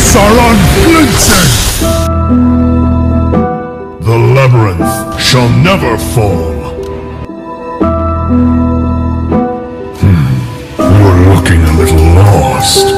eyes are unflinching! The labyrinth shall never fall. You're looking a little lost.